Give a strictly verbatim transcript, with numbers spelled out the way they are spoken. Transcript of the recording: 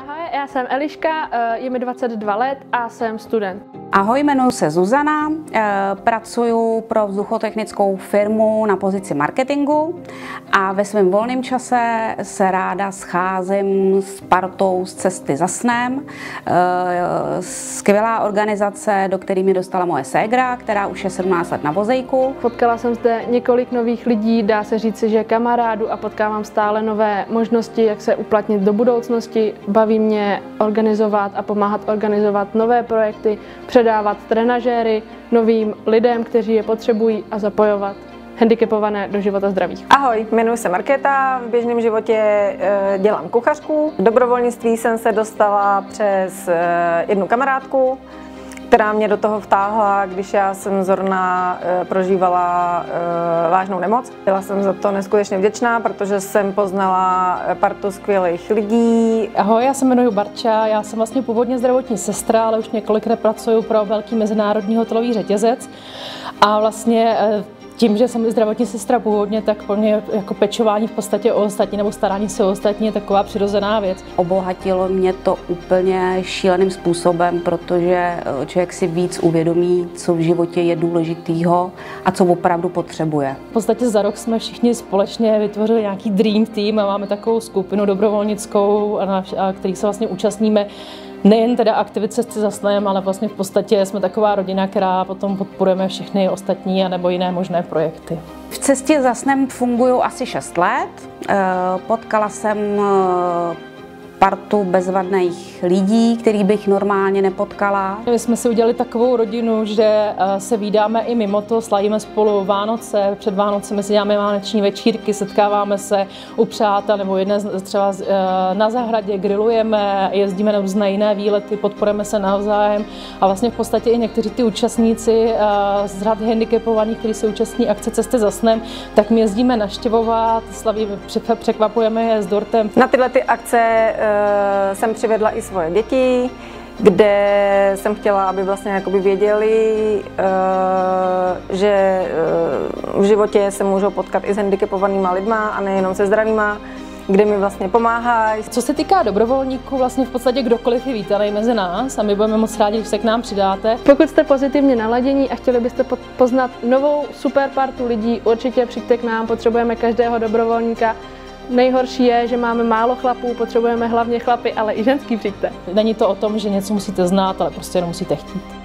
Ahoj, já jsem Eliška, je mi dvacet dva let a jsem student. Ahoj, jmenuji se Zuzana, pracuji pro vzduchotechnickou firmu na pozici marketingu a ve svém volném čase se ráda scházím s partou z Cesty za snem. Skvělá organizace, do které mě dostala moje ségra, která už je sedmnáct let na vozejku. Potkala jsem zde několik nových lidí, dá se říci, že kamarádu, a potkávám stále nové možnosti, jak se uplatnit do budoucnosti. Baví mě organizovat a pomáhat organizovat nové projekty, předávat trenažéry novým lidem, kteří je potřebují, a zapojovat handicapované do života zdravých. Ahoj, jmenuji se Markéta, v běžném životě dělám kuchařku. V dobrovolnictví jsem se dostala přes jednu kamarádku, která mě do toho vtáhla, když já jsem zrovna prožívala vážnou nemoc. Byla jsem za to neskutečně vděčná, protože jsem poznala partu skvělých lidí. Ahoj, já se jmenuji Barča, já jsem vlastně původně zdravotní sestra, ale už několik let pracuji pro velký mezinárodní hotelový řetězec. A vlastně tím, že jsem zdravotní sestra původně, tak pro mě jako pečování v podstatě o ostatní nebo starání se o ostatní je taková přirozená věc. Obohatilo mě to úplně šíleným způsobem, protože člověk si víc uvědomí, co v životě je důležitýho a co opravdu potřebuje. V podstatě za rok jsme všichni společně vytvořili nějaký dream team a máme takovou skupinu dobrovolnickou, a který se vlastně účastníme. Nejen teda aktivit Cesty za snem, ale vlastně v podstatě jsme taková rodina, která potom podporujeme všechny ostatní a nebo jiné možné projekty. V Cestě za snem funguji asi šest let. Potkala jsem partu bezvadných lidí, který bych normálně nepotkala. My jsme si udělali takovou rodinu, že se vídáme i mimo to, slavíme spolu Vánoce, před Vánocemi si děláme vánoční večírky, setkáváme se u přátel nebo jedné třeba na zahradě, grillujeme, jezdíme na různé jiné výlety, podporujeme se navzájem a vlastně v podstatě i někteří ty účastníci z řad handicapovaných, kteří se účastní akce Cesty za snem, tak my jezdíme navštěvovat, slavíme, překvapujeme je s dortem. Na tyhle ty akce jsem přivedla i svoje děti, kde jsem chtěla, aby vlastně jakoby věděli, že v životě se můžou potkat i s handicapovanýma lidma a nejenom se zdravýma, kde mi vlastně pomáhají. Co se týká dobrovolníků, vlastně v podstatě kdokoliv je vítaný mezi nás a my budeme moc rádi, když se k nám přidáte. Pokud jste pozitivně naladění a chtěli byste poznat novou super partu lidí, určitě přijďte k nám, potřebujeme každého dobrovolníka. Nejhorší je, že máme málo chlapů, potřebujeme hlavně chlapy, ale i ženský, přijďte. Není to o tom, že něco musíte znát, ale prostě jenom musíte chtít.